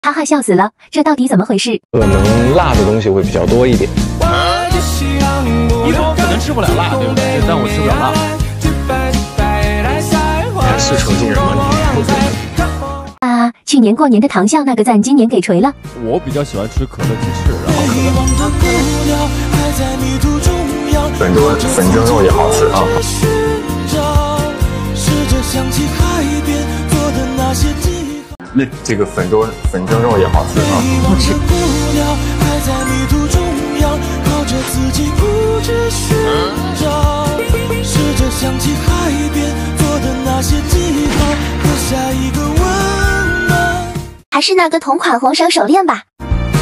哈哈，笑死了，这到底怎么回事？ 可能辣的东西会比较多一点。 一说可能吃不了辣，对不对？但我吃不了辣。 是重庆人吗？ 啊，去年过年的糖笑那个赞，今年给锤了。 我比较喜欢吃可乐鸡翅，然后粉蒸肉也好吃啊。那这个粉蒸肉也好吃啊， 好吃。还是那个同款红绳手链吧。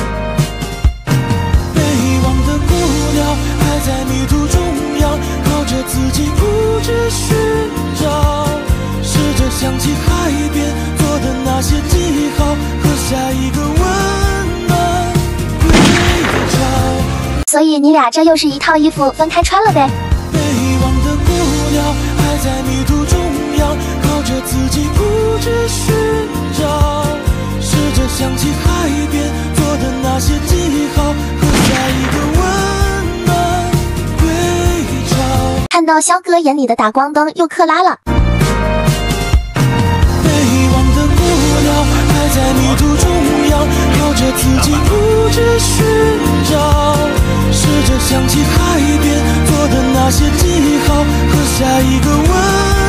想起海边做的那些记号和下一个温暖归巢。所以你俩这又是一套衣服分开穿了呗？被忘的姑娘还在迷途中央，靠着自己不知寻找，试着想起海边做的那些记号和下一个温暖归巢。看到肖哥眼里的打光灯又克拉了。还在迷途中央，靠着自己不知寻找，试着想起海边做的那些记号和下一个吻。